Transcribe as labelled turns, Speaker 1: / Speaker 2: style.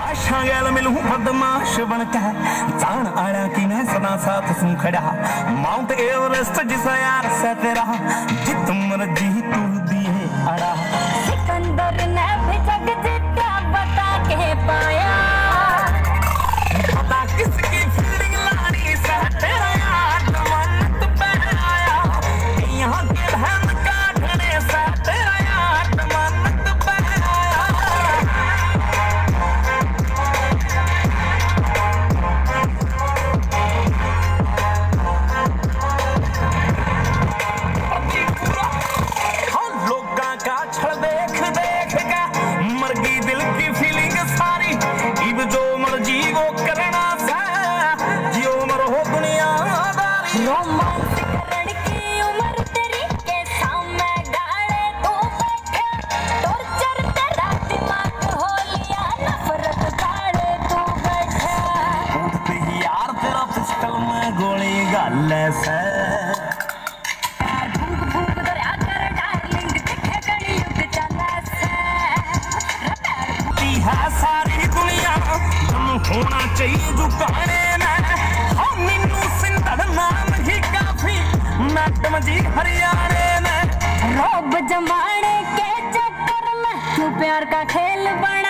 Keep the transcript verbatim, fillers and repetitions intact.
Speaker 1: आशा गैल मिलूं बदमाश बनके जान आया कि मैं सदा साथ सू खड़ा माउंट एवरेस्ट जिसा यार से तेरा जित मर्जी तू दिए अड़ा
Speaker 2: सिकंदर ने भी जग जीता बता के पाया
Speaker 1: पता किसकी फीलिंग लानी से तेरा यार मन्नत पे आया यहाँ के धन काटने से तेरा यार मन्नत पे आया लोगा का छड़ देख देख के मर गई दिल की फीलिंग सारी इब जो मर्जी वो करना से जियो मरो दुनियादारी
Speaker 2: रोमांस करने की उम्र तेरी के सामने गाड़े तू बैठा टॉर्चर तेरा दिमाग हो लिया नफरत गाड़े तू बैठा
Speaker 1: उठते ही यार तेरा पिस्टल में गोली गाल से सारी दुनिया होना चाहिए झुकाने में हाँ मिन्नू सिंधड़ नाम ही काफी मैडम जी हरियाणे में
Speaker 2: रोब जमाने के चक्कर में तू प्यार का खेल बना